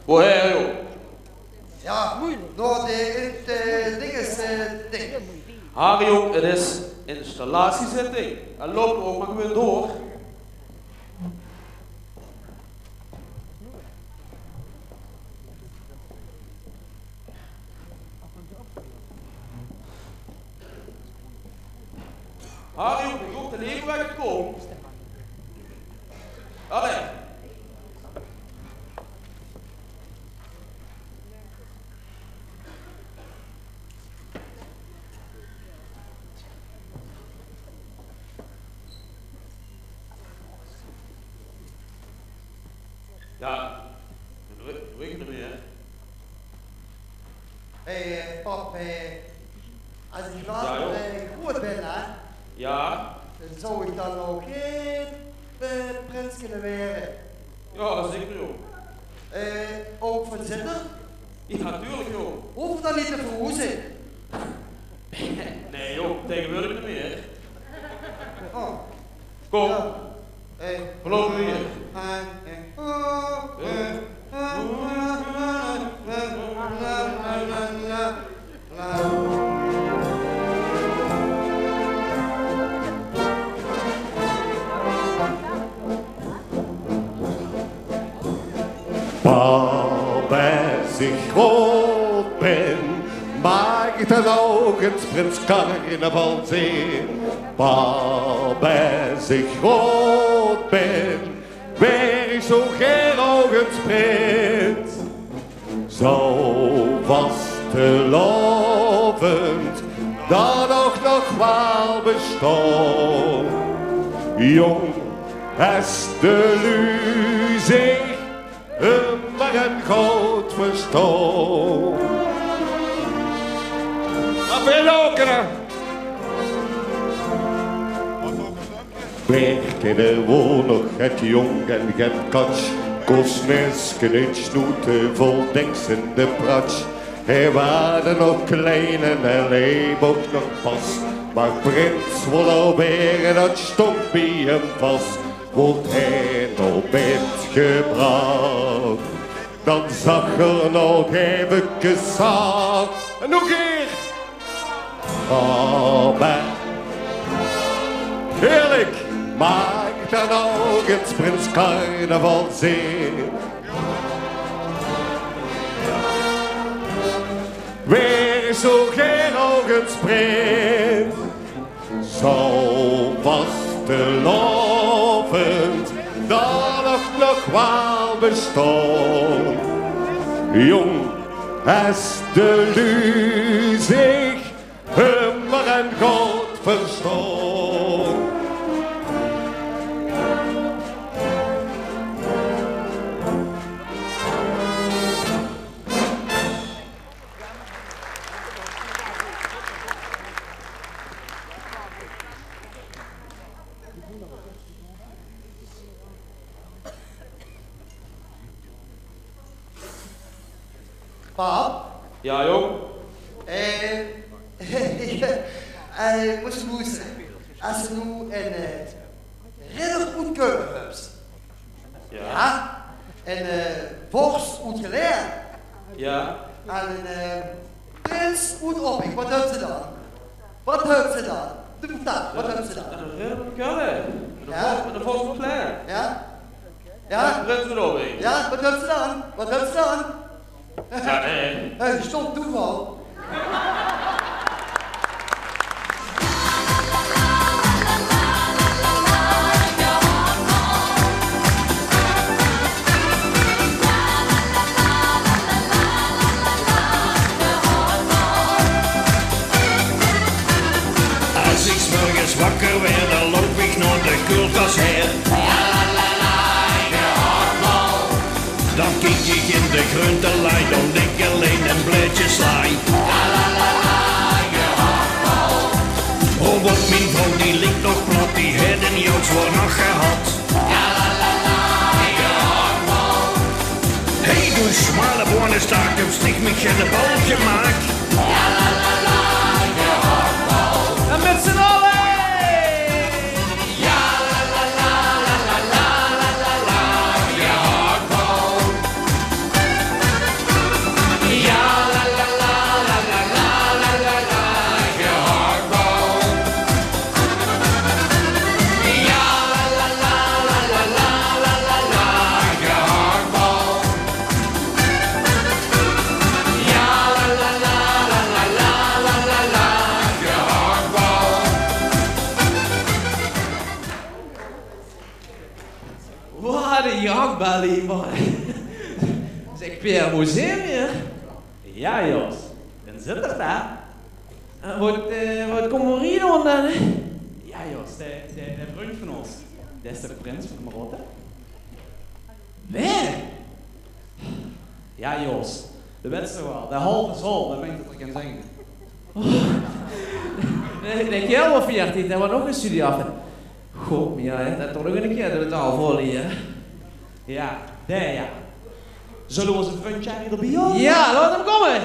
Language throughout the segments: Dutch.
Woher joh? Ja, door de ding. Harry jong, het is installatiezitting. En lopen ook maar gewoon door. Harry jong, ik hoop de leven weggekomen. Allee. Ja, dat weet ik niet meer. Hé, pap, als ik later groot ben, hè, ja, dan zou ik dan ook geen prins kunnen worden. Ja, zeker joh. Ook van zitten? Ja, natuurlijk joh. Hoef dan niet te verhoezen. Nee joh, tegenwoordig niet meer. Oh. Kom, Ja. geloof me weer. Als ik groot ben, maak ik dan ook eens prins carnaval zien. Als ik groot ben, ben ik zo geen ook eens prins. Zo vastelovend, dat nog wel bestond. Jong is de luzig, maar een groot verstand. Afgelopen! Werken er woon nog het jong en het katsch. Kosnesken en snoeten vol deksende pratsch. Er waren nog kleine en leef ook nog pas. Maar prins wil alweer dat stompie hem vast. Wordt hij nog bed gebracht, dan zag er nog even aan. En nog keer! Oh, maar heerlijk, maak dan ook eens prins carnaval zien. Weer zo geen ogen prins, zo vastelovend, dat nog wel bestond. Jong is de luzig, maar en God verstond. Pap? Ja, jong? Ik moest moesten. Als je nu een redelijk goed keuken hebt. Ja. En borst goed geleerd. Ja. En een prins goed op. Wat hebben ze dan? Wat hebben ze dan? Doe dat, wat hebben ze dan? Een redelijk keuken. Ja. Met een volgende plan. Ja? Ja? Prins van Overeen. Ja, wat hebben ze dan? Wat hebben ze dan? Ja, nee. Stom toeval. Als ik 's morgens wakker werd, dan loop ik naar de koelkast her. Dan kijk ik in de groentelijn, dan denk ik alleen een blaadje sla. Oh, wat mijn vrouw die ligt nog plat, die had een Joods woord nog gehad. Hey, du schmale Bornestaak, im Stich mich in de balkje maak. En met z'n allen! de jachtbalie, man. Zeg, Pierre, hoe zijn we? Ja, Jos. Dan zit er daar. Wat komen we hier doen dan? Ja, Jos, de vriend van ons. Dat is de prins van Marotte. Wie? Ja, Jos. De wedstrijd wel. De halve zal, dat ben ik dat ik kan zeggen. De kerel van 14, dat was nog een studie af. God, ja, dat toch nog een keer de taal voor hier. Ja, daar ja. Zullen we onze vriendje erbij halen? Ja, laat hem komen!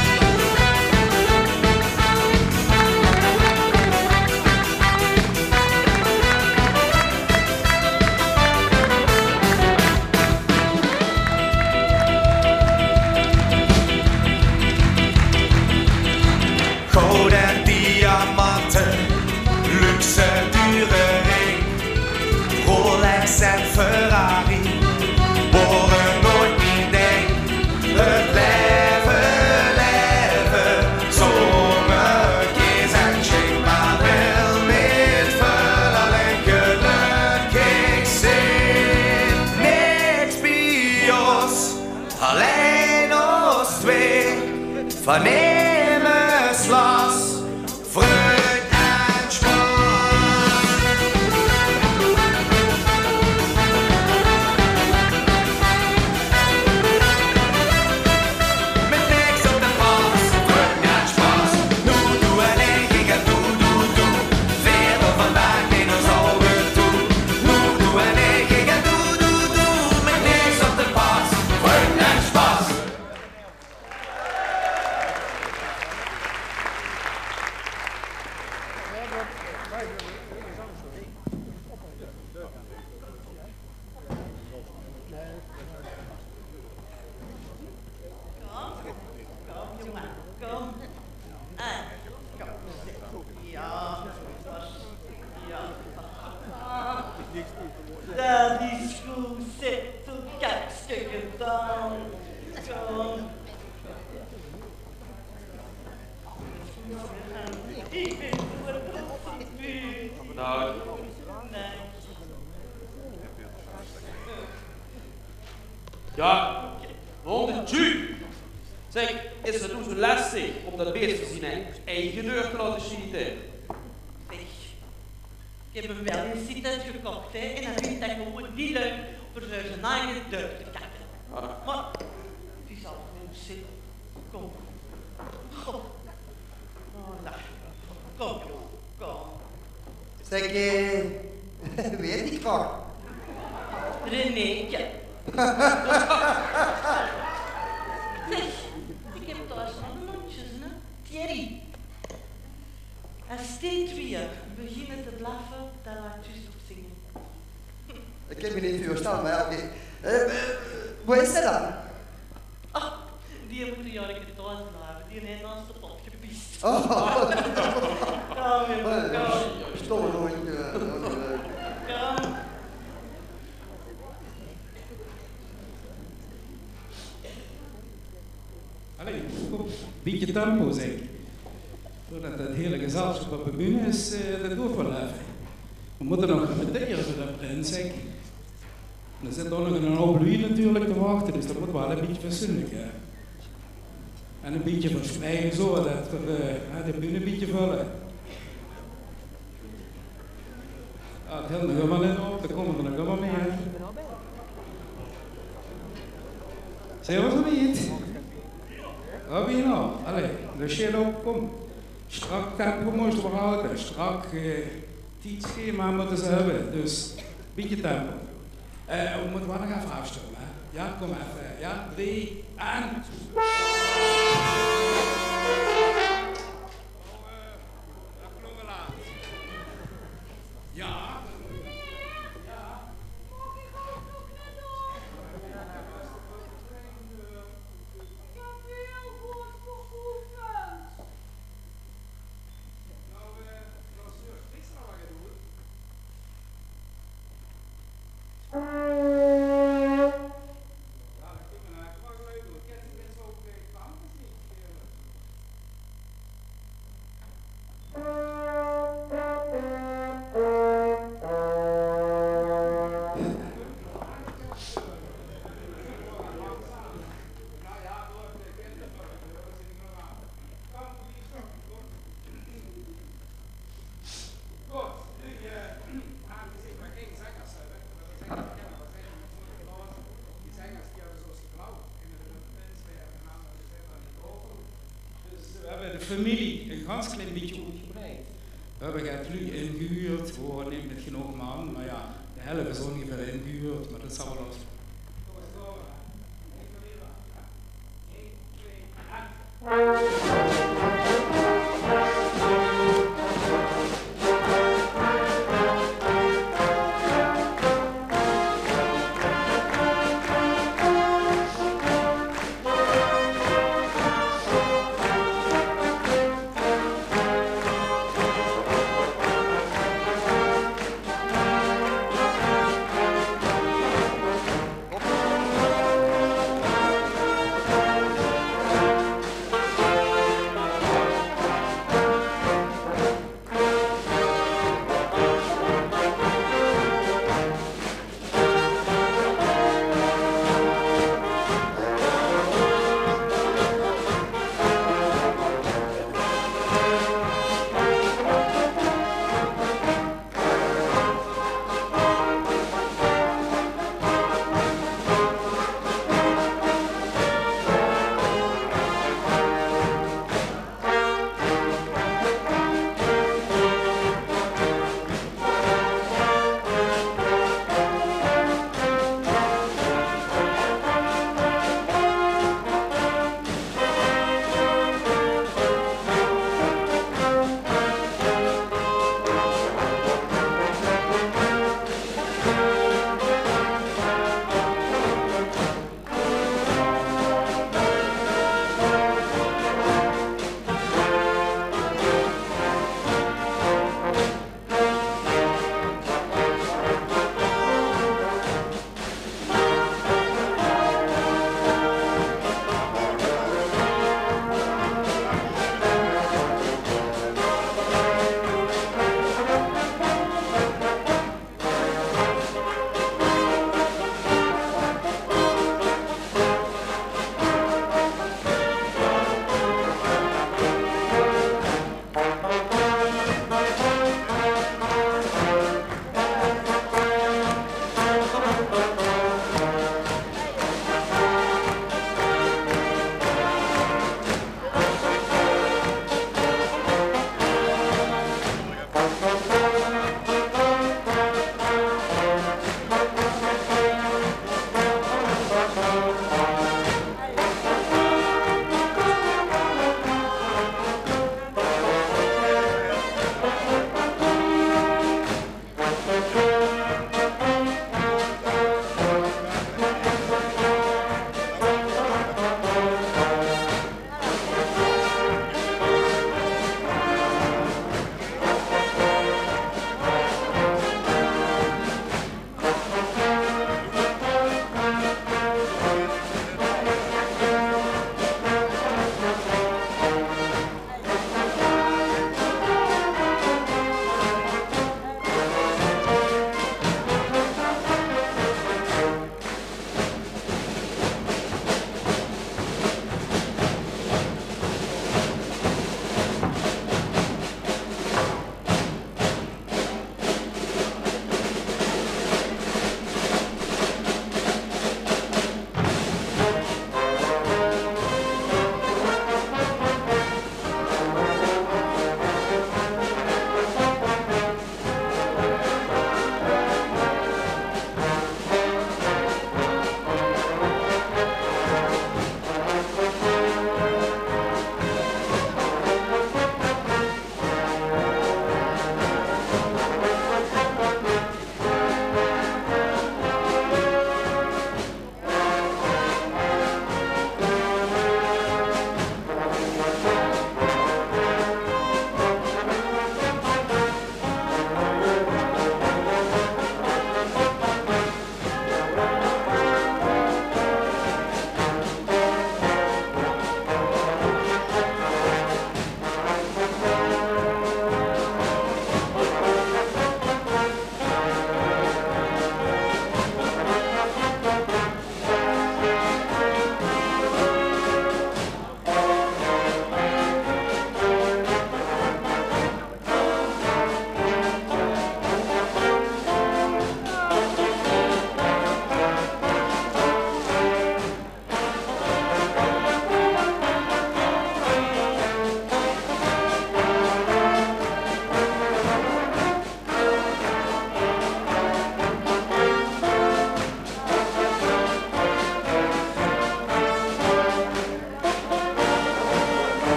Goud en diamanten, luxe dure ring, Rolex en Ferrari, worden nooit niet ding. Het leven, sommige zijn chic, maar wil niet veel alleen gelukkig zijn. Niks bij ons, alleen ons twee, van Glas, fruit en spaas. Met niks op de pas, fruit en spaas. Doe en ik ga doe. Veel vandaag in ons ogen toe. Doe en ik ga doe. Met niks op de pas, fruit en spaas. Dat is goed, zet zo'n kakstukken dan. Kom. Ik ben voor het buurt. Nou, Nee. ja, honderd ju. Zeg, is het toen zo lastig om dat beest te zien en eigen deur te laten schieten? Zeg, ik heb hem wel in zitten gekocht, hè, en dan vind ik dat gewoon niet leuk voor zijn eigen deur te kakken. Maar, die zal gewoon zitten. Kom. Goh. Oh, lach. Kom, kom. Zeg, weet ik wat? Renéetje. Zeg, ik heb thuis nog notjes, hè. Thierry. Als die twee beginnen te blaffen, dan laat je op zingen. Ik heb me niet voorstellen, maar oké. Hoe is dat dan? Ah, die moeten jaren thuis blijven. Die heeft naast de pot gepist. Oh, Kom, jongen, kom. stomme hondje. Kom. Allee, een beetje tempo zeg. Voordat het hele gezelschap op de bühne is, dat doorverleven. We moeten nog repeteren voor dat prins zeg. Er zit ook nog een hoop lui natuurlijk te wachten, dus dat moet wel een beetje verzunnelijken. En een beetje verspreiden zo, dat we de bühne een beetje vullen. Ja, het helemaal helemaal in op, dan komen er nog helemaal meer. Zijn we zo niet? Wat ben je nou? Allee, de shit op, kom. Strak tempo moesten we houden, strak tijdschema moeten ze hebben, dus een beetje tempo. We moeten wel nog even afstemmen, hè? Ja, kom even. Ja, 3 en... Ja. familie een ganz klein beetje uitgebreid. We hebben het nu ingehuurd, voor niet genoeg man, maar ja, de helft is ongeveer ingehuurd, maar dat zal wel als.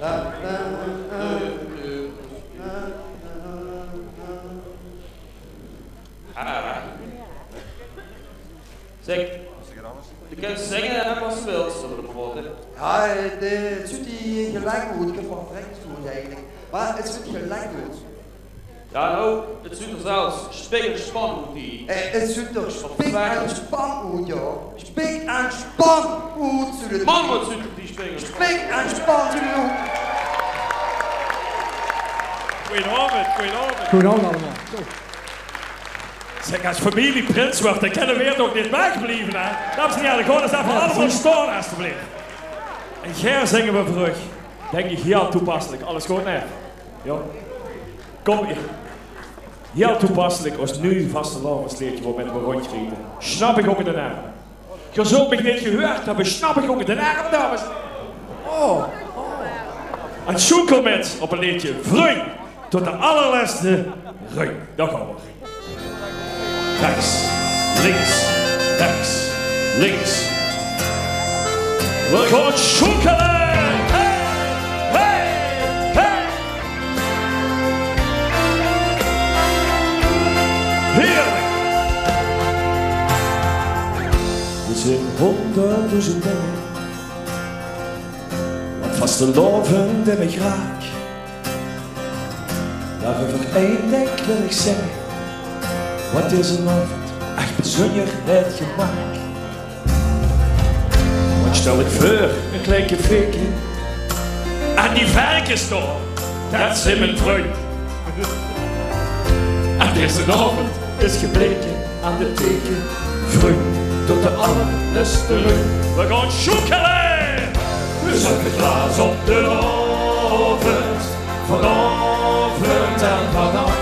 Zeg, je kunt zingen en wat je wilt, zullen we bijvoorbeeld. Ja, het zit die gelijk goed. Ik heb van Franks goed eigenlijk. Maar het zit gelijk goed. Ja, nou, het zit er zelfs spik en span moet die. Het zit er spik en span goed, joh. Spik en span goed, zullen het. Man, wat zit er die spik en span? Spik en span, zullen het. Goedenavond, goedenavond. Goedenavond allemaal. Zo. Zeg, als familie prins wordt, dan kunnen we weer toch niet wegblijven, hè? Dames en heren, gewoon eens even allemaal staan, alstublieft. En Ger zingen we terug. Denk ik heel toepasselijk. Alles goed, nee? Ja. Kom hier. Heel toepasselijk als nu vastelavondsleertje wordt met mijn rondje rieten. Snap ik ook in de arm. Je zult me niet gehoord hebben, snap ik ook in de arm, dames. Oh. En zoekel met op een liedje Vreun tot de allerlaatste reun. Daar gaan we. Rechts, links, rechts, links. We gaan zoekelen! Hey, hey, hey! Heerlijk! Er zijn 100.000 dingen, wat vastelavond heb ik raak. Daarover één denk wil ik zeggen. Wat is een avond, echt bijzonder het gemak. Wat stel ik voor, een klein cafeetje. En die varkens toch, dat zijn mijn vriend. En deze avond is gebleken aan de teken. Vriend tot de allerlaatste reun. We gaan zoekelen! We zetten glaas op de avond. Vanavond en vannacht.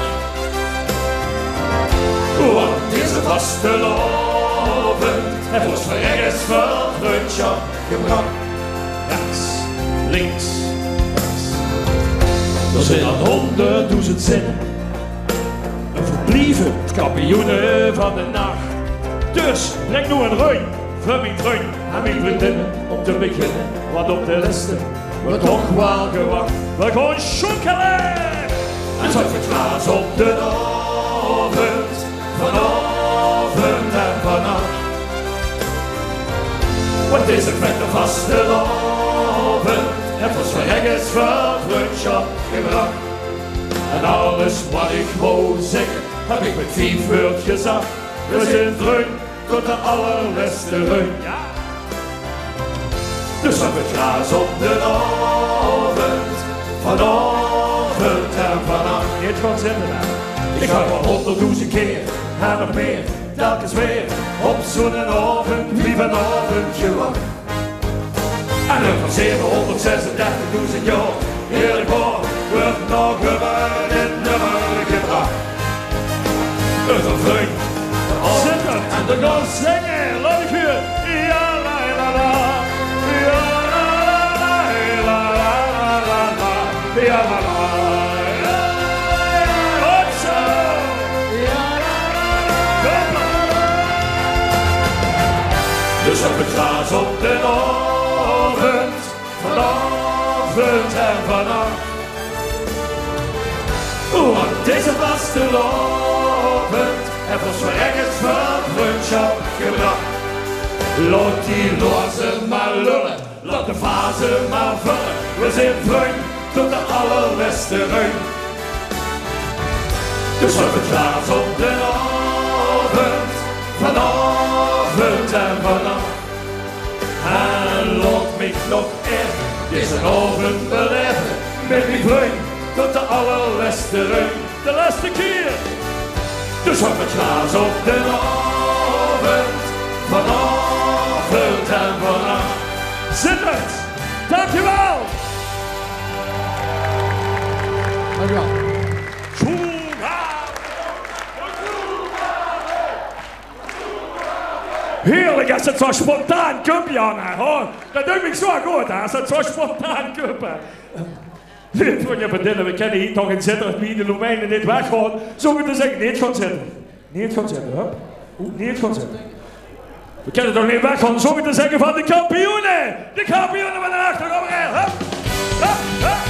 Want deze vastelavond het was voor ergens van vriendschap gebracht. Rechts, links, rechts. Er zijn al 100.000 zinnen. Een verblieven kampioenen van de nacht. Dus breng nu een reun voor mijn vriend en mijn vriendinnen om te beginnen. Want op de liste wordt toch wel gewacht. We gaan zoekelen! En zet het glaas op de avond. Vanavond en vannacht. Wat is het met de vastelavond? Het was voor ergens van vriendschap gebracht. En alles wat ik wou zeggen, heb ik met 5 woord gezegd. We zijn vreun tot de allerlaatste reun. Ja. Dus heb het glaas op de avond. Vanavond en vannacht. Niet van zitten hè. Ik ga wel 100.000 keer en nog meer, telkens weer op zo'n avond, lief een avondje wacht. En dan van 736.000 jaar, heerlijk hoor, wordt nog gewoon in het nummer gebracht. Dus een vriend, zitten en de gaan zingen, laat ik u. Ja la la la, ja la la la, la la la, ja la la. Dus op het glaas op de avond, vanavond en vannacht. Want deze vastelavond heeft ons voor ergens van vriendschap gebracht. Laat die lozen maar lullen, laat de vazen maar vullen. We zijn vriend tot de allerlaatste reun. Dus op het glaas op de avond, vanavond en vannacht. En laat mij nog even deze avond beleven met mijn vriend tot de allerlaatste reun. De laatste keer. Dus op het glaas op de avond, vanavond en vannacht. Zit het! Dankjewel! Dankjewel. Heerlijk als het zo spontaan komt, Jan. Dat doet me zo goed, als het zo spontaan komt. Vrienden, we kennen hier toch in zitten, wie de Romeinen niet weggaan. Zo moeten zeggen, niet gaan zitten. Niet gaan zitten, hup. Niet gaan zitten. We kennen toch niet weggaan, zo moeten zeggen van de kampioenen. De kampioenen van de achtergrond, hup. Hup, hup.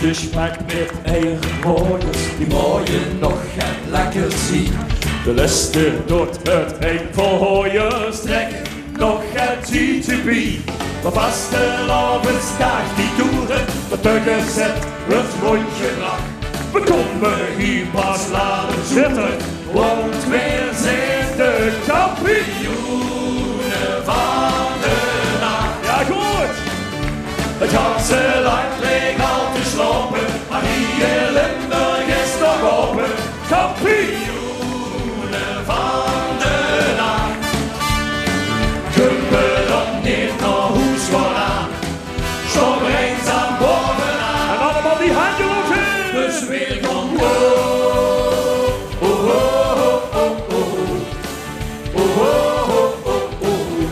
Ze smaakt met eiermooiers, die mooie nog gaan lekker zien. De leste doet het een vol hooiers trek, nog gaat GTB. Maar vastelavondsdag die toeren, de tuggen zet het rondje lag. We komen hier pas laten zitten, want wij zijn de kampioenen van de nacht. Ja goed! Het ganse land leek al te slopen, maar hier in Limburg is nog open. Kampioenen van de nacht. Kumpel op niet naar huis gaan aan, stop er eens aan bovenaan. En allemaal die handen op in. Dus weer gaan wow, oh, oh, oh, oh, oh, oh, oh, oh,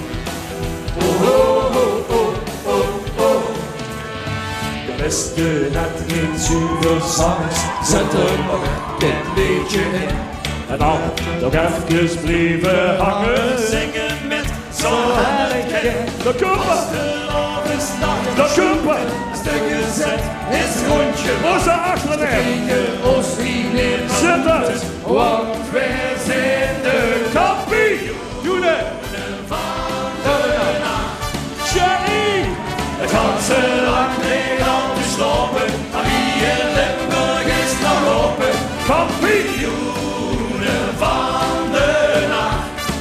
oh, oh, oh. De beste net geen zuiver zangers, zet er nog een beetje in. En dan nog even blijven hangen, zingen met zo'n heiligheid. De kumpen, de kumpen, stukje zet is rondje. Onze achterneer, zit het, want wij zijn de kampioenen van de nacht. Jerry, het ganse land ligt al te slopen, maar hier in Limburg is nog open. Kampioenen van de nacht.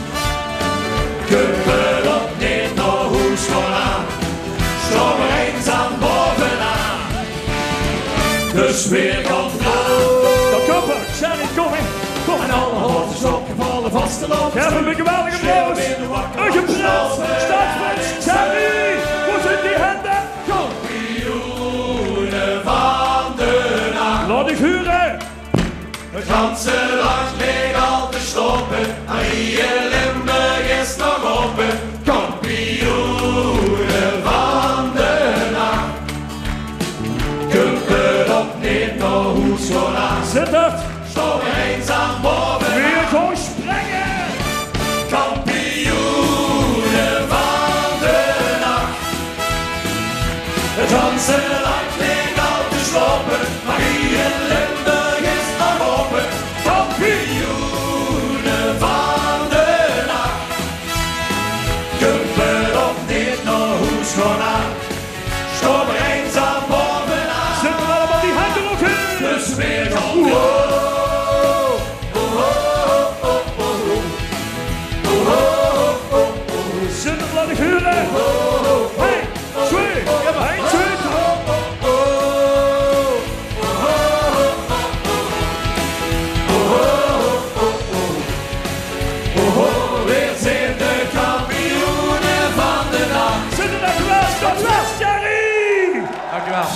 Kumpel op niet naar huis gaan aan, stop er eens aan bovenaan. Dus weer gaan de kumpel, Jerry, kom in. Kom en alle horens opgevallen vasteland. Geef hem een geweldige applaus. Een gebrand, startspits, Jerry. Hoe zijn die handen? Kampioenen van de nacht. Laat ik huren. Het ganse land leek al te slopen, maar hier in Limburg is nog open. Kampioenen van de nacht. Kumpel op niet naar huis gaan aan. Zit het? Stop er eens aan boven. Weer gewoon springen. Kampioenen van de nacht. Het ganse land leek al te slopen, maar hier in Limburg is nog open. Kampioenen van de nacht. Kumpel op niet naar huis gaan aan, stop er eens aan bovenaan. Zitten allemaal die handen ook in. Dus weer gaan we. Zitten laat ik huren. 1, 2, 1, 2, 3. Weer zijn de kampioenen van de nacht. Zitten er klaar, stop vast, Jerry! Dankjewel.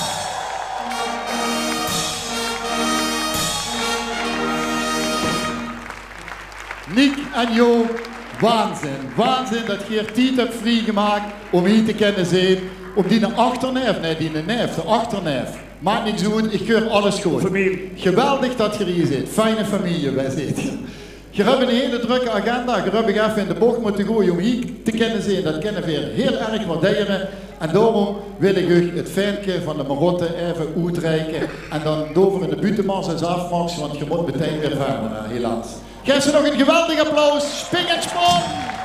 Nick en Jo, waanzin. Waanzin dat je hier tijd hebt vrijgemaakt om hier te kunnen zijn. Om die achterneef, nee die neef, de achterneef. Maakt niks uit, ik keur alles goed. Familie. Geweldig dat je hier zit. Fijne familie, wij zitten. Je hebt een hele drukke agenda. Je hebt even in de bocht moeten gooien om hier te kunnen zijn. Dat kunnen we heel erg waarderen. En daarom wil ik u het fijnke van de Marotte even uitreiken. En dan door in de buitenmars en afmars, want je moet meteen weer verder, helaas. Geef ze nog een geweldig applaus. Spik en sprong!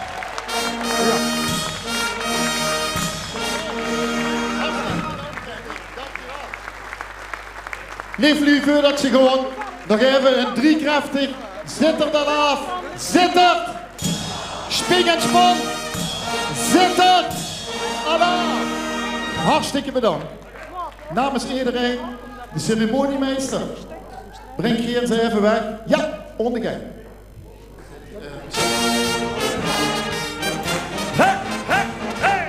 Lieflu, voordat ze gewoon nog even een driekrachtig. Zit er dan af. Zit er. Spik en sprong. Zit er. Allah. Hartstikke bedankt. Namens iedereen, de ceremoniemeester. Breng Geert ze even weg. Ja, ondergang. Hey, hey, hey.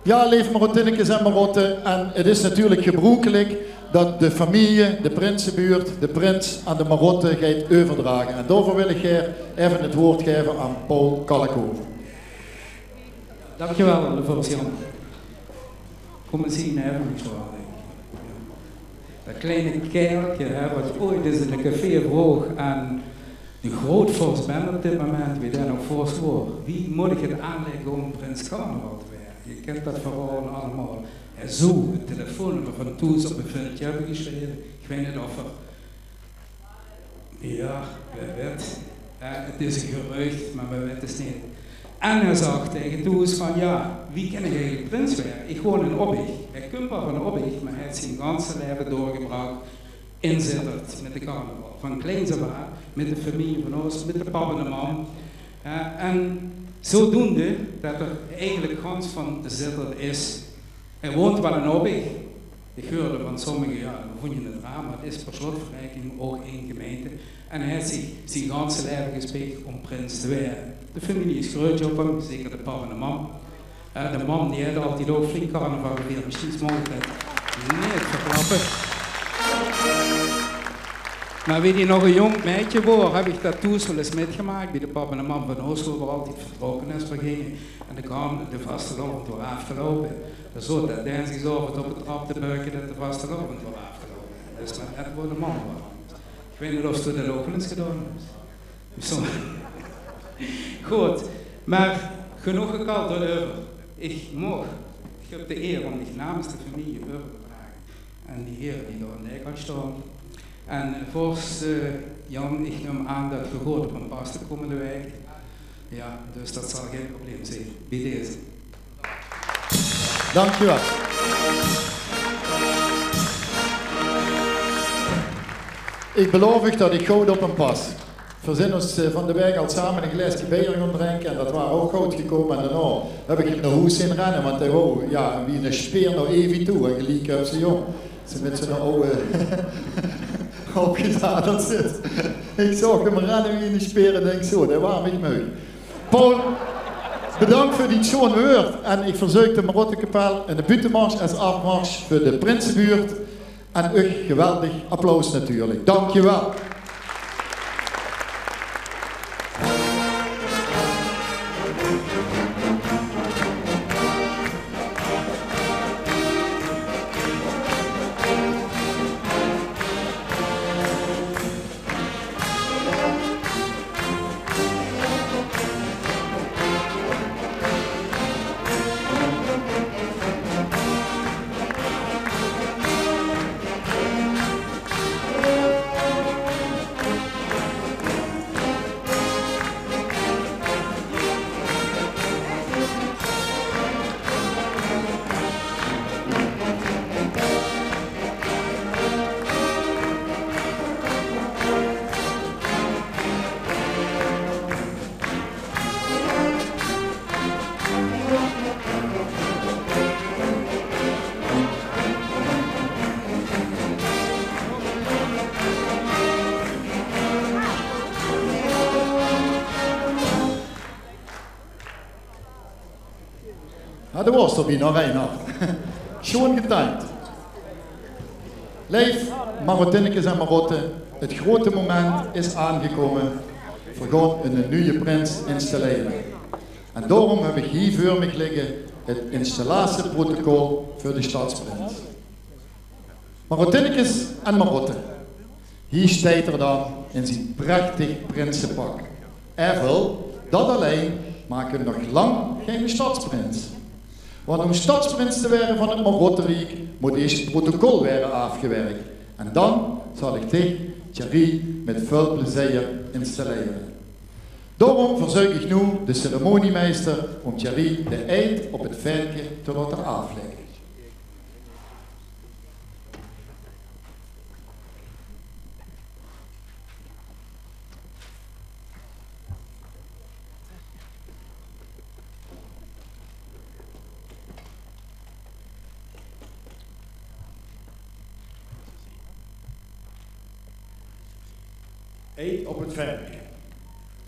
Ja, leef Marottinnekes en Marotten. En het is natuurlijk gebruikelijk dat de familie, de prinsenbuurt, de prins aan de Marotten gaat overdragen. En daarvoor wil ik even het woord geven aan Paul Kalkhoven. Dankjewel, voorzitter. Kom eens zien, hè, mevrouw. Dat kleine kerkje, hè, wat ooit is in een café vroeg aan een groot vorst ben op dit moment, wie daar nog vorst wordt. Wie moet ik het aanleggen om prins Carnaval te werden? Je kent dat verhaal allemaal. En zo, het telefoonnummer van Toes op een veldje hebben geschreven. Ik weet niet of er... Ja, wij weten. Het is een gerucht, maar wij weten het niet. En hij zag tegen Toes van, ja, wie kan ik eigenlijk prins werden? Ik woon in Obbig. Hij komt wel van Obbig, maar hij heeft zijn ganse leven doorgebracht in Sittard met de carnaval. Van kleins af aan, met de familie van ons, met de papa en de mam. En zodoende dat er eigenlijk gans van Sittard is. Hij woont wel in Obbig. Ik hoorde van sommigen, ja, dan vond je het raar, maar het is per slotverrijking ook één gemeente. En hij heeft zich zijn ganse leven gespeeld om prins te werden. De familie is groot op hem, zeker de papa en de mam. De mam die had altijd ook flink carnaval gevierd, misschien mogen we dat niet verklappen. Maar wie die nog een jong meisje was, heb ik dat toen wel eens metgemaakt bij de papa en de mam van Oslo, waar altijd vertrokken is voor gingen. En dan kwam de vastelovend door afgelopen. Dus zo dat Dens gezorgd op het trap te buiken dat de vastelovend door afgelopen. Dus met het voor de man was. Ik weet niet of ze dat ook eens gedaan hebben. Goed, maar genoeg gekald over. Ik heb de eer om zich namens de familie over te dragen. En die heren die door in de kan staan. En vorst Jan, ik neem aan dat je hoort op een pas de komende week. Ja, dus dat zal geen probleem zijn. Bij deze. Dankjewel. Ik beloof u dat ik goud op een pas. We zijn ons van de week al samen een glaasje bier gaan drinken en dat waren ook goud gekomen. En daarna heb ik naar huis in rennen, want hij wou, ja, wie een speer nog even toe. En gelijk heb ze jong. Ze met zo'n oude opgezadeld zit. Ik zag hem rennen wie een speer en denk zo, dat was niet mooi. Paul, bedankt voor die zo'n woord. En ik verzoek de Marottenkapel en de buitenmars als afmars voor de Prinsenbuurt. En u geweldig applaus natuurlijk. Dankjewel. Ja, dat was er weer nog Reinhard. Schoon getimed. Leef, Marottinnekes en Marotten, het grote moment is aangekomen. We gaan een nieuwe prins installeren. En daarom heb ik hier voor me liggen het installatieprotocol voor de stadsprins. Marottinnekes en Marotten. Hier staat er dan in zijn prachtig prinsenpak. Evel, dat alleen maken nog lang geen stadsprins. Want om stadsprins te worden van het Marottenrijk moet eerst het protocol worden afgewerkt. En dan zal ik dich, Thierry, met veel plezier installeren. Daarom verzoek ik nu de ceremoniemeester om Thierry de eed op het veldje te laten afleggen. Eed op het veldje.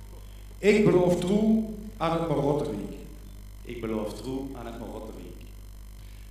Ik beloof trouw aan het Marottenrijk. Ik beloof trouw aan het Marottenrijk.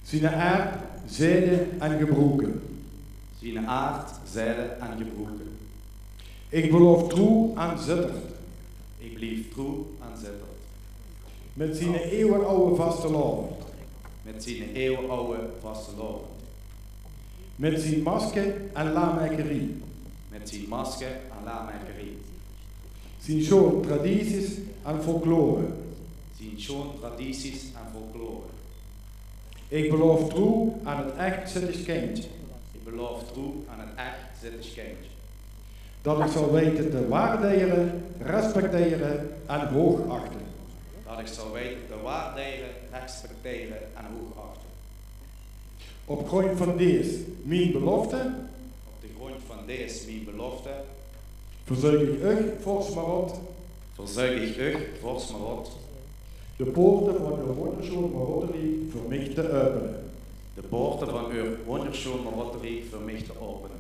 Zijn aard, zijde en gebroken. Zijn aard, zijde en gebroken. Ik beloof trouw aan Zittert. Ik blijf trouw aan Zittert. Met zijn eeuwenoude vastelavond. Met zijn eeuwenoude vastelavond. Met zijn masker en laamijkerie. Met zijn masker en laamijkerie. Zijn schoon tradities en folklore. Zijn schoon tradities en folklore. Ik beloof trouw aan het echt Zittisch kindje. Ik beloof trouw aan het echt Zittisch kindje. Dat ik zal weten te waarderen, respecteren en hoogachten. Dat ik zal weten te waarderen, respecteren en hoogachten. Op grond van deze, mijn belofte, op de grond van deze, mijn belofte, verzeker ik u, volgens Marot, verzeker ik u, volgens Marot, de poorten van de wonderschoon Marotterie voor mij te openen. De poorten van uw wonderschoon Marotterie voor mij te openen.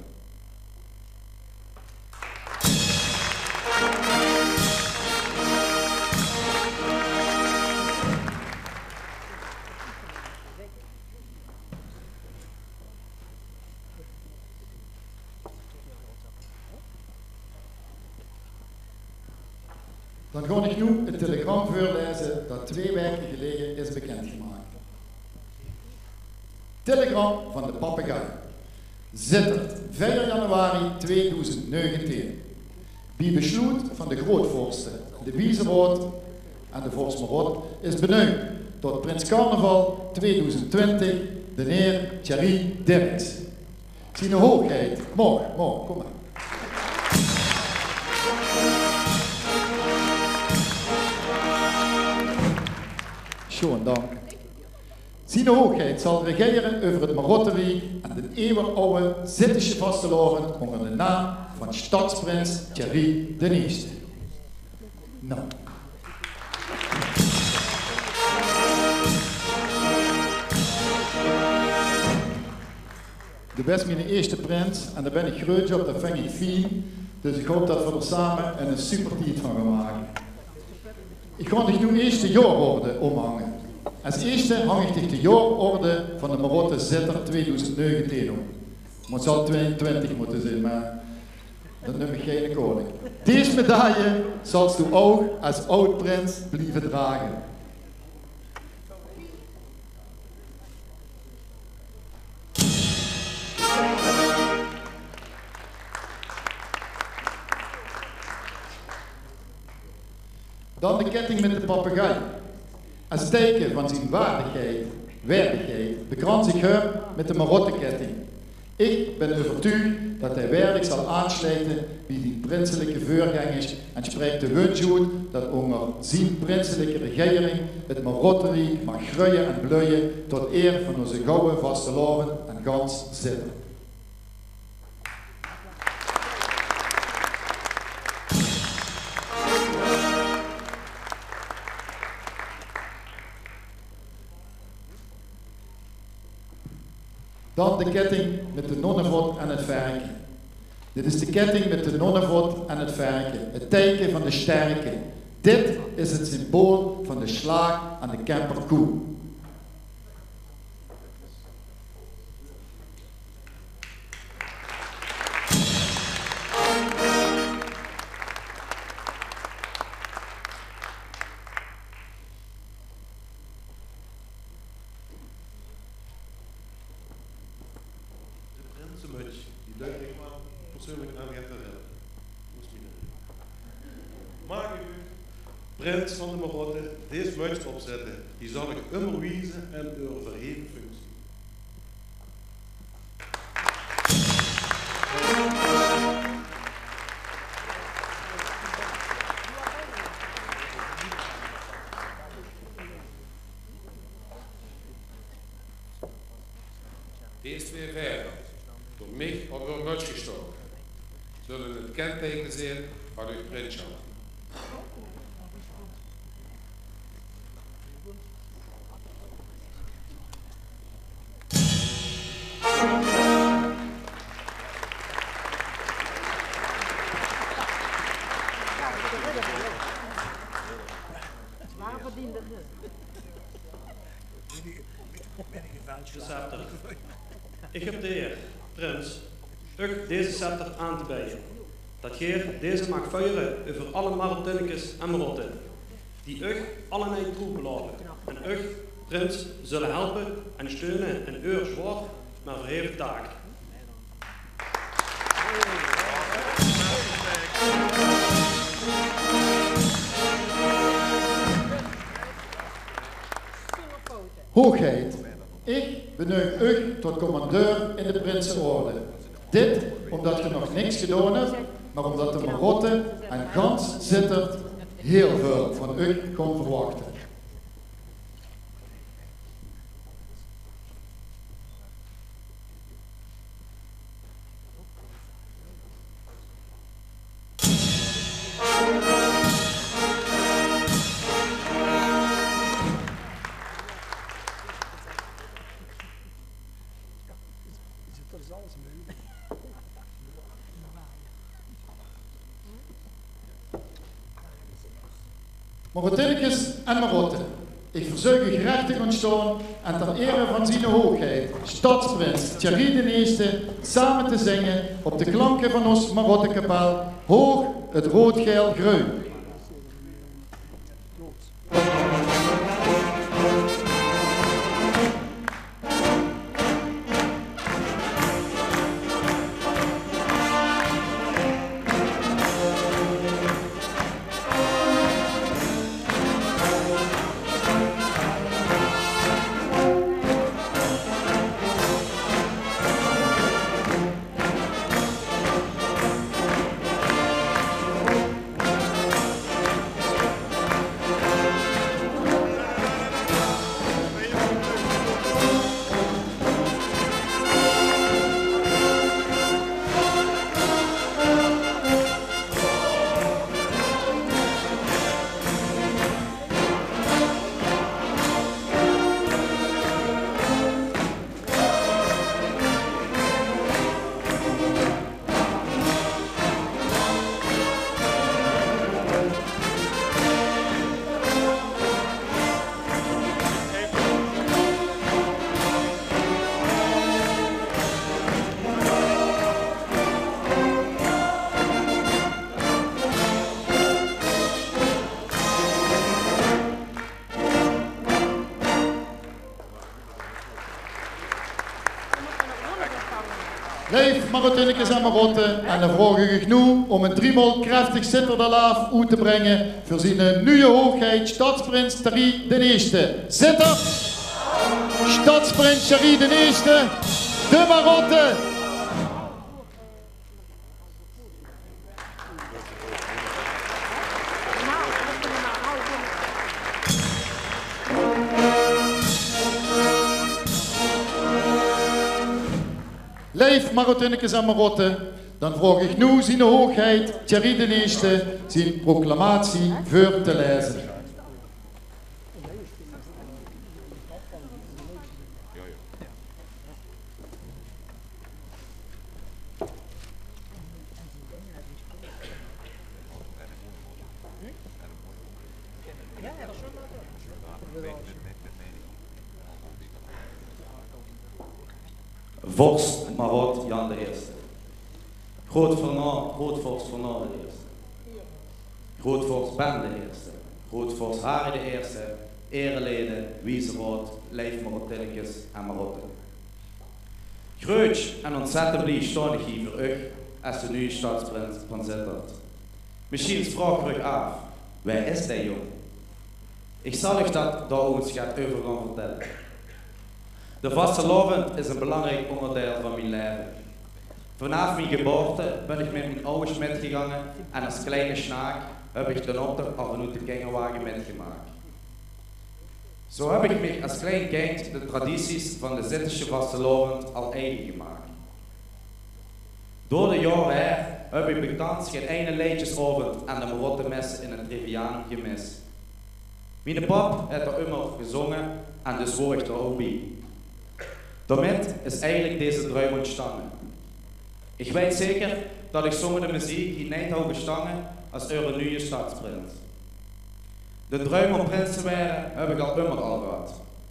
Dan ga ik nu het telegram voorlezen dat 2 weken geleden is bekendgemaakt. Telegram van de papegaai. Zittert, 4 januari 2019. Bij besluit van de grootvorsten, de Wiezerood en de Vorst Marot is benoemd tot Prins Carnaval 2020 de heer Thierry Dirks. Zijn hoogheid, morgen, kom maar. Schoon dank. Zijn hoogheid zal regeren over het Marotterie en de eeuwenoude Zittische vastelavond onder de naam van stadsprins Thierry de Eerste. Nou. De best mijn eerste prins en daar ben ik groot op, dat vind ik fijn. Dus ik hoop dat we er samen een supertijd van gaan maken. Ik ga zich nu eerst de jaarorde omhangen. Als eerste hang ik zich de jaarorde van de Marotte Zitter 2019 om. Maar het zal 22 moeten zijn, maar dat noem ik geen koning. Deze medaille zal u ook als oud-prins blijven dragen. Dan de ketting met de papegaai. Als teken van zijn waardigheid, bekrans ik hem met de Marotteketting. Ik ben overtuigd dat hij waardig zal aansluiten bij die prinselijke voorgangers en spreekt de wens uit dat onder zijn prinselijke regering het Marotterie mag groeien en bloeien tot eer van onze gouden vastelavond en gans Zitter. Dan de ketting met de nonnenvod en het varken. Dit is de ketting met de nonnenvod en het varken, het teken van de sterke. Dit is het symbool van de slaag aan de Kemperkoe. Die denk ik wel persoonlijk aan gaat herinneren. Mag ik u, prins van de Marotte, deze muts opzetten? Die zal ik onderwijzen en uw verheven functie. Deze 2 verder, door mij op uw muts gestoken, zullen het kenteken zijn van uw prinsschap. Waar verdiende het? Scepter. Ik heb de eer, prins, u deze scepter aan te bieden. Dat geer deze mag vuren over alle Marottinnekes en Marotten, die u allerlei troepen laten. En u, prins, zullen helpen en steunen in uw zwaar, maar verheven taak. Hoogheid, ik benoem u tot commandeur in de Prinsenorde. Dit omdat je nog niks gedaan hebt, maar omdat de Marotten en gans Sittard heel veel van u kon verwachten. Marottinnekes en Marotten, ik verzoek u gerechtig ontstaan en ter ere van zijn hoogheid, stadsprins Thierry de Eerste, samen te zingen op de klanken van ons Marottenkapel, hoog het rood-geel groen. Leef Marottinnekes en Marotten en dan vraag ik nu om een driemaal krachtig Sitterdalaaf uit te brengen voor zijn nieuwe hoogheid stadsprins Thierry de Eerste. Sitter! Stadsprins Thierry de Eerste, de Marotten! Leef Marottinnekes en Marotten, dan vraag ik nu zijn hoogheid Thierry de Eerste zijn proclamatie voor te lezen. Vorst Marot Jan de Eerste. Grootvorst Fernand de Eerste. Grootvorst Ben de Eerste. Grootvorst Harry de Eerste. Ereleden, Wieserood, Leif Marottinnekes en Marotten. Groot en ontzettend blij staan ik hier voor u als de nieuwe stadsprins van Sittard. Misschien vraag ik u af, wie is die jong? Ik zal u dat daar ons gaat over gaan vertellen. De vastelavond is een belangrijk onderdeel van mijn leven. Vanaf mijn geboorte ben ik met mijn ouders metgegaan en als kleine snaak heb ik de optocht vanuit de kinderwagen metgemaakt. Zo heb ik me als klein kind de tradities van de Sittische vastelavond al eigen gemaakt. Door de jaren heen heb ik bekend geen ene leedjesavond aan de Marottenmes in het Trivianum gemist. Mijn pap heeft er immer gezongen en dus hoor ik er ook bij. Daarmee is eigenlijk deze droom ontstaan. Ik weet zeker dat ik zonder de muziek hier niet had gestaan als eure nieuwe stadsprins. De droom om prins te worden heb ik al immer al gehad.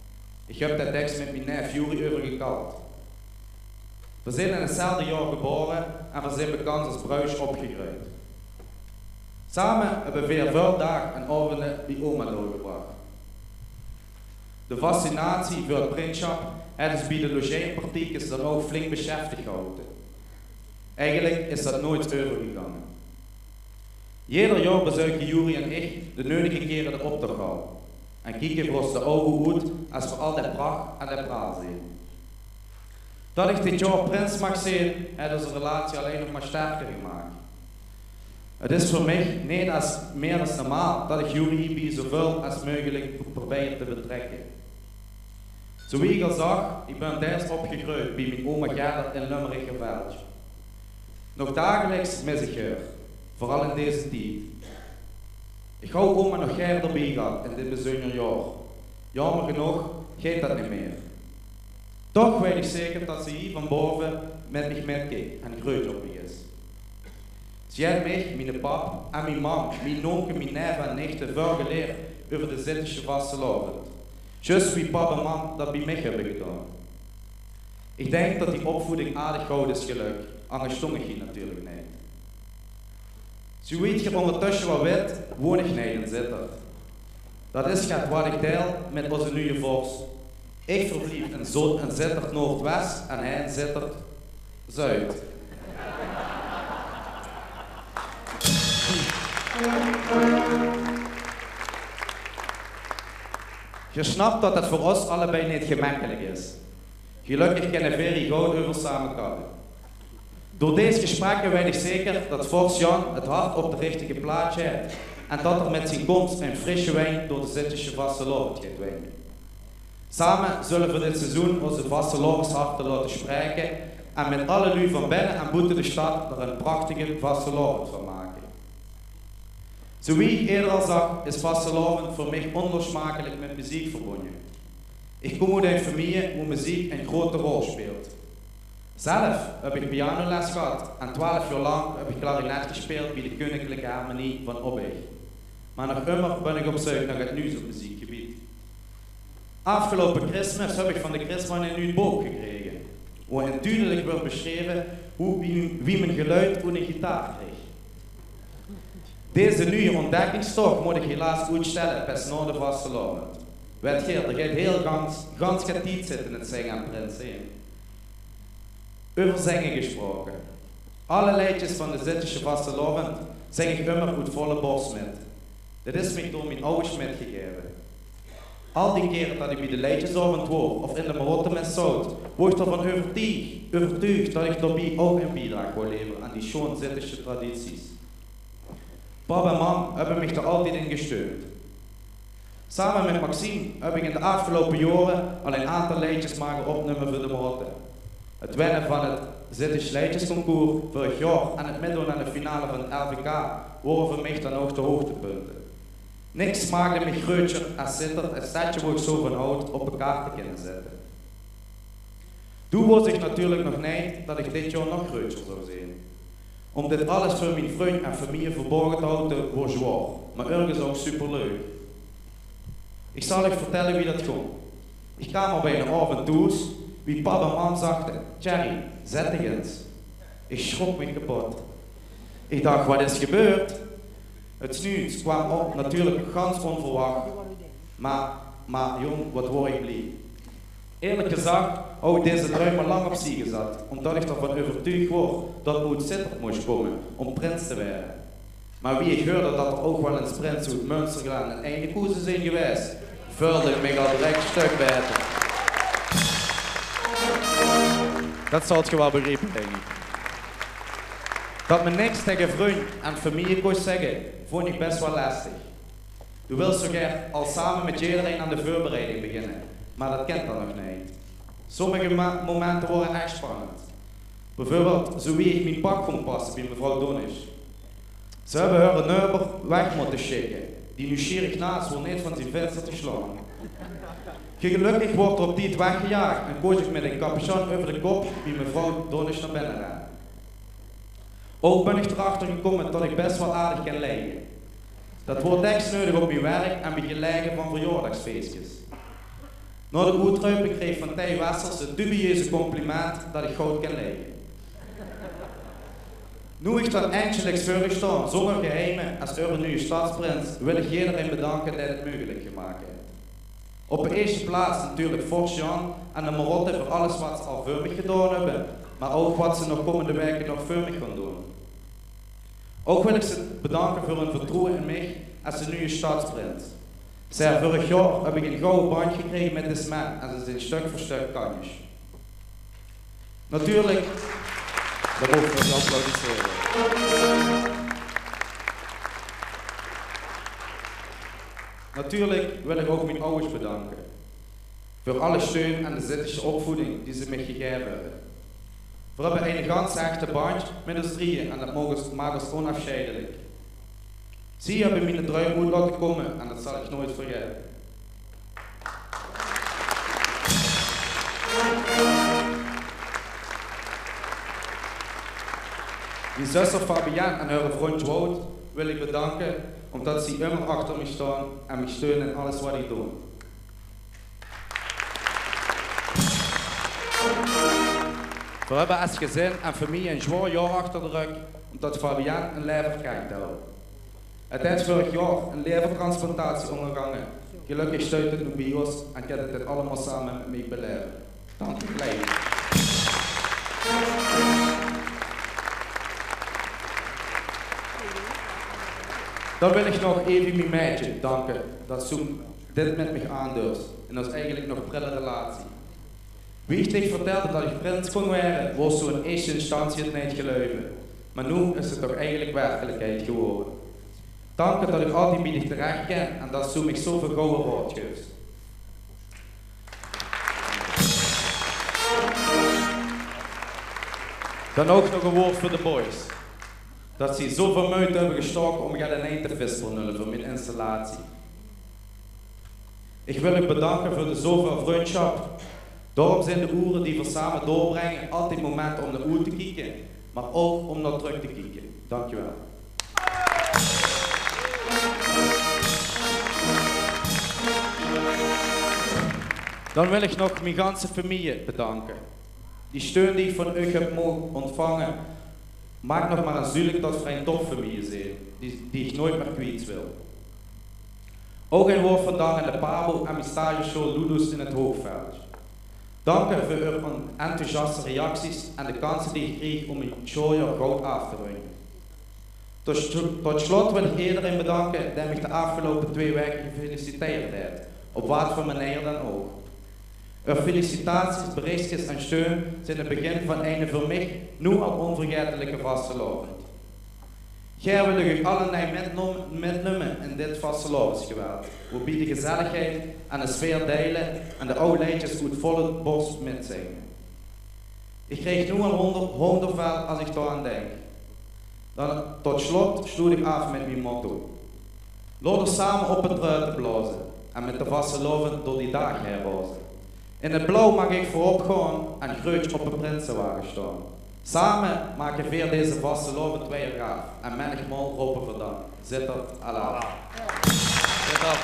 Ik heb dat tekst met mijn neef Juri overgekald. We zijn in hetzelfde jaar geboren en we zijn bekend als bruis opgegroeid. Samen hebben we weer veel dagen en avonden bij oma doorgebracht. De fascinatie voor het vriendschap heeft ons bij de logeerpartiekjes dan ook flink beschäftigd gehouden. Eigenlijk is dat nooit overgegaan. Ieder jaar bezoeken Juri en ik de nodige keren de optochthal en kijken voor ons de ogen uit als we al de pracht en de praal zien. Dat ik dit jaar prins mag zien, heeft onze relatie alleen nog maar sterker gemaakt. Het is voor mij niet als meer dan normaal dat ik Juri hierbij zoveel als mogelijk probeer te betrekken. Zoals ik al zag, ik ben eerst opgegroeid bij mijn oma Gerda in Lummerich-Veldje. Nog dagelijks mis ik haar, vooral in deze tijd. Ik hou oma nog graag erbij gehad in dit bijzonder jaar. Jammer genoeg gaat dat niet meer. Toch weet ik zeker dat ze hier van boven met mij meekijkt en groot op mij is. Ze heeft mij, mijn pap en mijn mam, mijn nonke, mijn neef en nichten veel geleerd over de Zittische vastelovend. Juist wie pap en mam dat bij mij hebben gedaan. Ik denk dat die opvoeding aardig goud is gelukt, anders stond ik hier natuurlijk niet. Zo weet je ondertussen wat weet, woon ik niet in Zittert. Dat is wat ik deel met onze nieuwe vorst. Ik verblijf in Zittert Noordwest en hij in Zittert Zuid. Je snapt dat het voor ons allebei niet gemakkelijk is. Gelukkig kunnen we hier goed over samenkomen. Door deze gesprekken weet ik zeker dat vorst Jan het hart op de richtige plaats heeft en dat er met zijn komst een frisse wijn door de Zittische vastelovend gaat wenen. Samen zullen we dit seizoen onze vastelovendsharten laten spreken en met alle lui van binnen en buiten de stad er een prachtige vastelovend van maken. Zoals ik eerder al zag, is vastelovend voor mij onlosmakelijk met muziek verbonden. Ik kom uit een familie waar muziek een grote rol speelt. Zelf heb ik pianoles gehad en 12 jaar lang heb ik klarinet gespeeld bij de Koninklijke Harmonie van Obbeg. Maar nog immer ben ik op zoek naar het nieuws op muziekgebied. Afgelopen Christmas heb ik van de Christman een nieuw boek gekregen, waarin duidelijk wordt beschreven wie mijn geluid aan een gitaar kreeg. Deze nieuwe ontdekkingstocht moet ik helaas uitstellen bis na de vastelovend. Weet je, er gaat heel gans tijd zitten in het zingen aan Prins 1. Over zingen gesproken. Alle liedjes van de Zittische vastelovend zing ik immer uit volle borst met. Dit is mij door mijn ouders metgegeven. Al die keren dat ik bij de liedjesavond hoor of in de Marotte met zout, word ik ervan overtuigd dat ik daarbij ook een bijdrage wil leveren aan die schoon Zittische tradities. Pap en mam hebben mij er altijd in gesteund. Samen met Maxime heb ik in de afgelopen jaren al een aantal liedjes mogen opnemen voor de Marotte. Het winnen van het Zittisch liedjesconcours vorig jaar en het meedoen aan de finale van het LVK waren voor mij dan ook de hoogtepunten. Niks maakte me groter als Zittert, het stadje waar ik zo van houd, op elkaar te kunnen zetten. Toen was ik natuurlijk nog niet dat ik dit jaar nog groter zou zijn. Om dit alles voor mijn vriend en familie verborgen te houden was zwaar, maar ergens ook superleuk. Ik zal je vertellen wie dat kon. Ik kwam al bij een avond thuis, wie pap en mam zachten, Thierry, zet dich eens. Ik schrok me kapot. Ik dacht, wat is gebeurd? Het nieuws kwam op, natuurlijk ganz onverwacht. Maar jong, wat word ik blij. Eerlijk gezegd, had ik deze droom al lang op zich gezet, omdat ik ervan overtuigd word dat ik uit Zittert moest komen om prins te worden. Maar wie ik hoorde dat er ook wel eens prins uit Münsterland en Eindhoven zijn geweest, voelde ik me al direct een stuk beter. Dat zal je wel begrepen, denk ik. Dat me niks tegen vriend en familie kon zeggen, vond ik best wel lastig. Je wilt zo graag al samen met iedereen aan de voorbereiding beginnen, maar dat kent dan nog niet. Sommige momenten worden echt spannend. Bijvoorbeeld zo wie ik mijn pak kon passen bij mevrouw Donis. Ze hebben haar neuber weg moeten schikken, die nieuwsgierig naast wil niet van zijn venster te slaan. Gelukkig wordt er op die weggejaagd en koos ik met een capuchon over de kop bij mevrouw Donis naar binnen ren. Ook ben ik erachter gekomen dat ik best wel aardig kan liggen. Dat wordt echt nodig op mijn werk en bij gelegen van verjaardagsfeestjes. Na de uitruipen kreeg van Thij Wessels het dubieuze compliment dat ik goud kan liggen. Nu ik dan eindelijk voor staan, zonder geheimen als de nieuwe stadsprins, wil ik iedereen bedanken dat het mogelijk gemaakt heeft. Op de eerste plaats natuurlijk Forsjan en de Marotte voor alles wat ze al voor mij gedaan hebben, maar ook wat ze nog komende weken nog voor mij gaan doen. Ook wil ik ze bedanken voor hun vertrouwen in mij als de nieuwe stadsprins. Vorig jaar heb ik een gouden band gekregen met de man en ze zijn stuk voor stuk kanjes. Natuurlijk, daar mogen we applaudisseren. Natuurlijk wil ik ook mijn ouders bedanken voor alle steun en de zittische opvoeding die ze mij gegeven hebben. We hebben een ganz echte band met ons drieën en dat maakt ons onafscheidelijk. Ze hebben mijn droom uit laten komen en dat zal ik nooit vergeten. Mijn zuster Fabienne en haar vriend Wout wil ik bedanken omdat ze immer achter me staan en me steunen in alles wat ik doe. We hebben als gezin en familie een zwaar jaar achter de rug omdat Fabienne een lever krijgt houden. Het heeft vorig jaar een levertransplantatie ondergangen. Gelukkig stuit het nu bij ons en kan het dit allemaal samen met mij beleven. Dank u klein. Dan wil ik nog even mijn meisje danken dat ze dit met me aandurft. En dat is eigenlijk nog een prille relatie. Wie ik tegen vertelde dat ik prins kon worden, was zo in eerste instantie het niet geloven. Maar nu is het toch eigenlijk werkelijkheid geworden. Dank dat ik altijd bij dich terecht ken en dat ze mij zoveel gouden raad geeft. Dan ook nog een woord voor de boys. Dat ze zoveel moeite hebben gestoken om gaan een te vissen voor mijn installatie. Ik wil u bedanken voor de zoveel vriendschap. Daarom zijn de uren die we samen doorbrengen altijd momenten om naar uit te kijken, maar ook om naar terug te kijken. Dankjewel. Dan wil ik nog mijn ganse familie bedanken. Die steun die ik van u heb mogen ontvangen, maakt nog maar een zuidelijk tot vrij tof familie zijn, die ik nooit meer kwijt wil. Ook een woord van dank aan de Pabo en mijn stageschool Ludus in het Hoogveld. Dank voor uw enthousiaste reacties en de kansen die ik kreeg om mijn showjaar goud af te brengen. Tot slot wil ik iedereen bedanken die mij de afgelopen 2 weken gefeliciteerd heeft, op wat voor manier dan ook. Uw felicitaties, berichtjes en steun zijn het begin van een voor mij nu al onvergetelijke vastelovend. Gij wil u allen metnemen in dit vastelovensgeweld, waarbij de gezelligheid en de sfeer delen en de oude liedjes uit volle borst mitzingen. Ik kreeg nu al hondervel als ik daaraan denk. Dan tot slot sloot ik af met mijn motto. Laten we samen op het ruiten blazen en met de vastelovend door die dag herbozen. In het blauw mag ik voorop gaan en groot op een prinsenwagen staan. Samen maken we deze vastelovend 2 jaar af en menigmaal roepen we dan. Zit dat, Allah. Zit dat.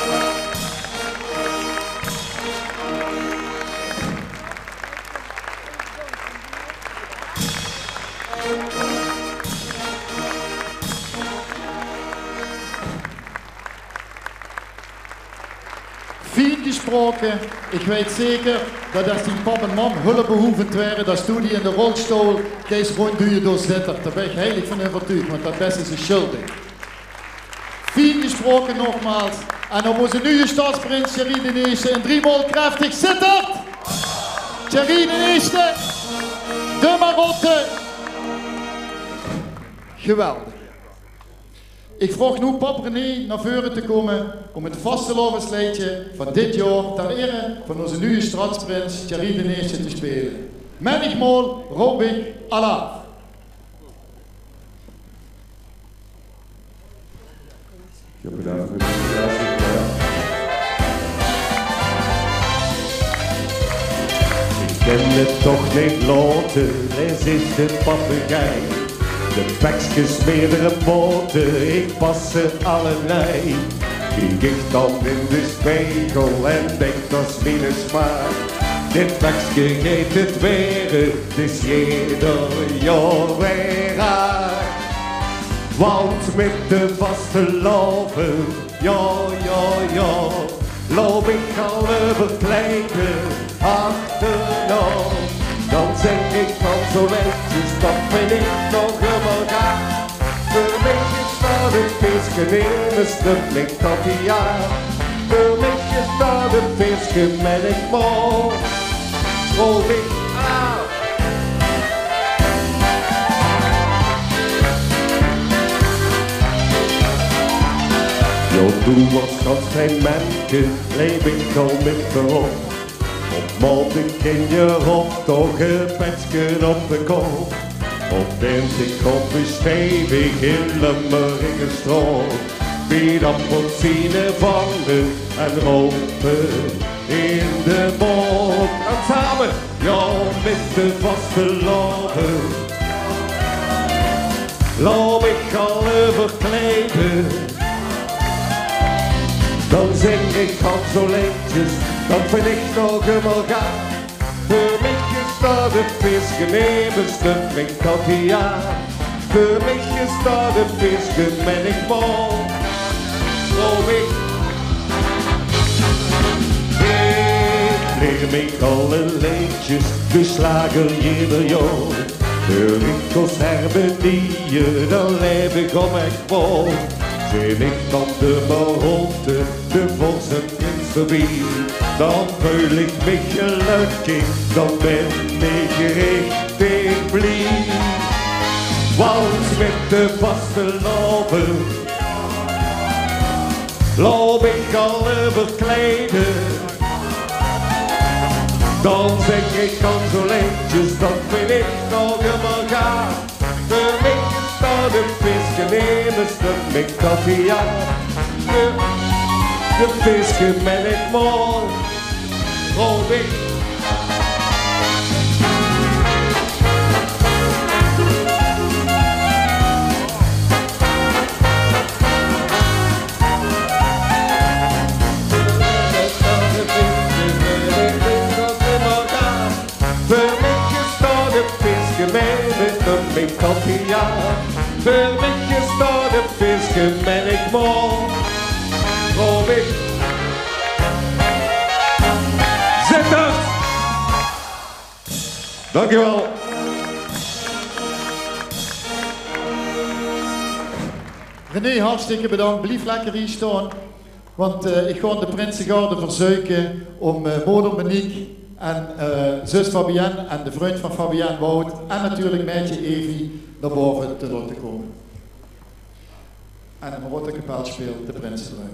Fijn gesproken. Ik weet zeker dat als die pap en mam hulpbehoevend waren, dat doe die in de rolstoel, deze gewoon doe je door zitten. Daar ben ik heilig van overtuigd, want dat best is een schuldig. Fijn gesproken nogmaals. En op onze nieuwe stadsprins Thierry de Eerste in 3-maal krachtig zittert. Thierry de Eerste, de Marotte. Geweldig. Ik vroeg nu pap René naar voren te komen om het vastelovensliedje van dit jaar ter ere van onze nieuwe stadsprins Thierry de Eerste te spelen. Menigmaal roep ik Allah. Ik heb bedankt voor de Ik ken het toch niet later, er zit een papegaai. De bekjes meerdere poten, ik pas ze allerlei. Kijk ik dan in de spiegel en denk dat is mijn smaak. Dit pakje geeft het weer, het is ieder jaar weer raar. Want met de vaste loven, ja, loop ik alle bekleiden achterna. Dan zeg ik van zo netjes, dat vind ik nog helemaal gaaf. Voor mij is dat het feestje in een stuk met dat jaar. Voor mij is dat het feestje met ik mooi. Rol ik aan. Jo, toen was dat geen mensje, leef ik al met erop. Op morgen ken je op, toch een petsje op de kop. Op ik op een stevig in Limmerige stroom. Piet appelsine vangen en roken in de boot. En samen, ja, met de vaste loven. Loop ik alle verkleden. Dan zing ik al zo liedjes, dat vind ik nog helemaal gaaf. Voor mij is dat het feestje, neem een stuk met dat jaar. Voor mij is dat het feestje, ben ik mooi. Loop ik. Ik leer me alle liedjes, dus slager ieder jaar. De winkels hebben die, dan leef ik om echt vol. Zin ik dan de Marotte, de volksprins voorbij, dan voel ik me gelukkig, dan ben ik richtig blij. Want met de vaste loven loop ik alle verkleden. Dan zeg ik dan zo liedjes, dat vind ik nog helemaal gaaf. Voor mij is dat een visje, neem een stuk met koffie, ja. De visje ben ik mooi, rol ik. Met koffie, ja. Voor mij is dat een visje, ben ik mooi. Robin. Zet het! Dankjewel. René, hartstikke bedankt. Blijf lekker hier staan. Want ik ga de Prinsengarde verzuiken om moeder Monique en zus Fabienne en de vriend van Fabienne Wout en natuurlijk meidje Evie naar boven te laten komen. En een Marotte-kapel speelt de Prinsenbruin.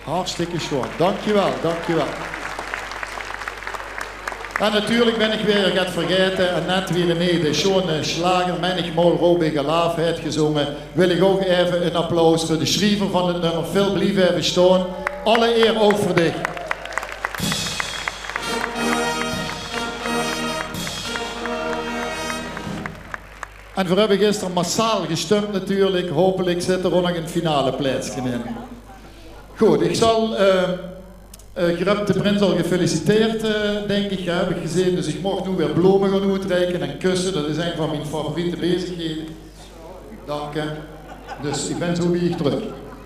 Hartstikke schoon. Dankjewel, dankjewel. En natuurlijk ben ik weer het vergeten en net weer René de schone slager Menigmol Robige Laaf heeft gezongen. Wil ik ook even een applaus voor de schrijver van het nummer. Veel blief even staan. Alle eer ook voor dich. En we hebben gisteren massaal gestemd natuurlijk. Hopelijk zit er ook nog een finale plaatsje in. Goed, ik zal... je hebt de prins al gefeliciteerd, denk ik, heb ik gezien. Dus ik mocht nu weer bloemen gaan uitreiken en kussen. Dat is een van mijn favoriete bezigheden. Dank je. Dus ik ben zo weer terug.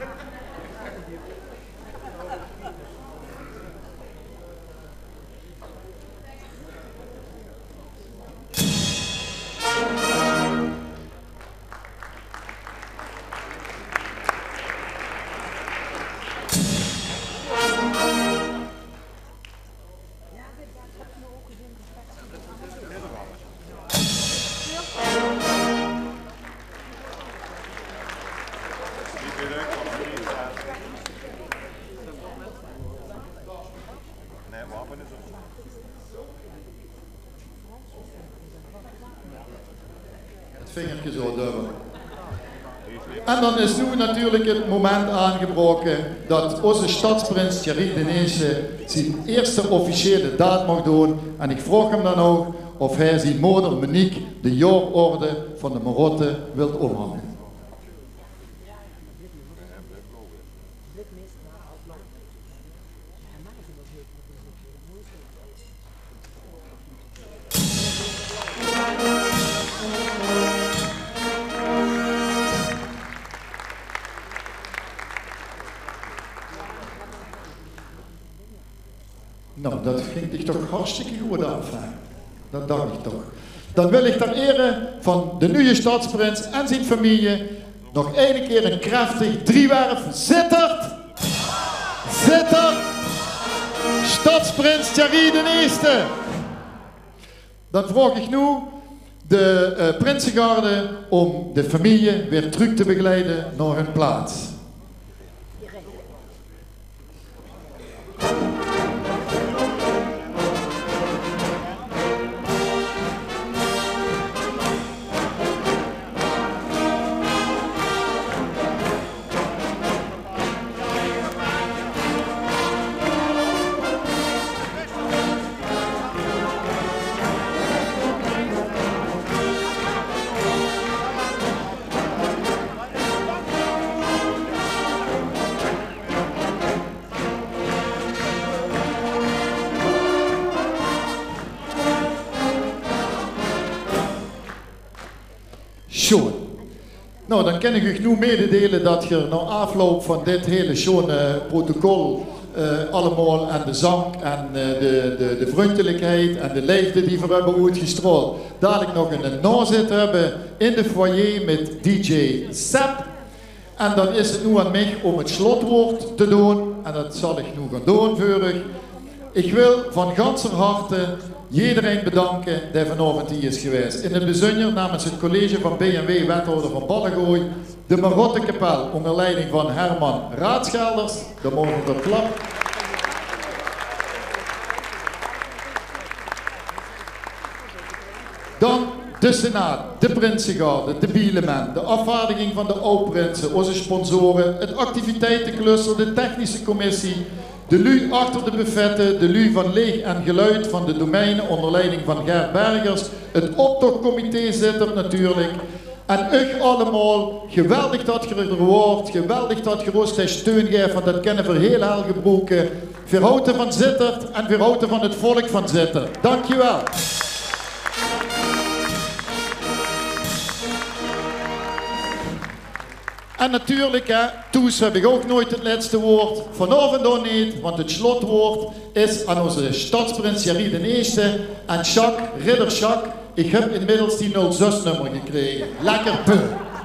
Vingertje zo dubbel. En dan is nu natuurlijk het moment aangebroken dat onze stadsprins Thierry de Nijsse zijn eerste officiële daad mag doen. En ik vroeg hem dan ook of hij zijn moeder Monique de jaarorde van de Marotte wilt omhangen. Nou, dat ging ik toch hartstikke goed af. Hè? Dat dacht ik toch. Dan wil ik ter ere van de nieuwe stadsprins en zijn familie nog één keer een krachtig driewerf Zittert! Zittert! Stadsprins Thierry de Nijsse! Dan vraag ik nu de prinsengarde om de familie weer terug te begeleiden naar hun plaats. Schoon. Nou, dan kan ik u nu mededelen dat je na afloop van dit hele schone protocol allemaal en de zang en de vriendelijkheid en de liefde die we hebben uitgestraald, dadelijk nog een nazit hebben in de foyer met DJ Sepp. En dan is het nu aan mij om het slotwoord te doen en dat zal ik nu gaan doen voor u. Ik wil van ganser harte iedereen bedanken die vanavond hier is geweest. In het bijzonder namens het college van B&W wethouder van Ballengooi, de Marottekapel onder leiding van Herman Raadschelders, de mogen we klap. Dan de Senaat, de Prinsengarde, de Bieleman, de afvaardiging van de oud-prinsen, onze sponsoren, het activiteitencluster, de technische commissie, de lui achter de buffetten, de lui van leeg en geluid van de domeinen onder leiding van Gert Bergers, het optochtcomité zit er natuurlijk. En u allemaal, geweldig dat je er wordt, geweldig dat je rustig steun geeft, want dat kennen we heel erg gebruiken. Verhouden van Zittert en verhouden van het volk van Zittert. Dankjewel. En natuurlijk, hè, Toes heb ik ook nooit het laatste woord. Vanavond dan niet, want het slotwoord is aan onze stadsprins Thierry de Nijsse en Jacques, ridder Jacques. Ik heb inmiddels die 06-nummer gekregen. Lekker peu.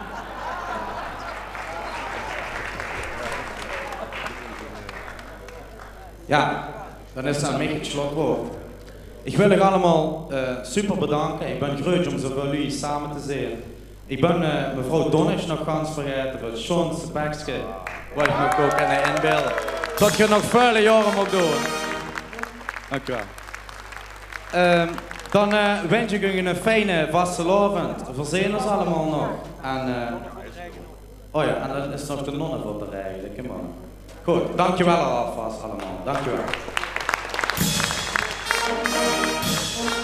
Ja, dan is het aan mij het slotwoord. Ik wil jullie allemaal super bedanken. Ik ben groot om zoveel jullie samen te zien. Ik ben mevrouw Donnisch nog ganz vergeten, voor het schoonste bekje wat ik me ook kan inbeelden. Dat je nog vele jaren mag doen. Dank u wel. Dan wens ik u een fijne vastelavond. Verzeen ons allemaal nog. En, oh ja, en dan is nog de nonnen voor de eigenlijk. Goed, dankjewel alvast allemaal. Dankjewel.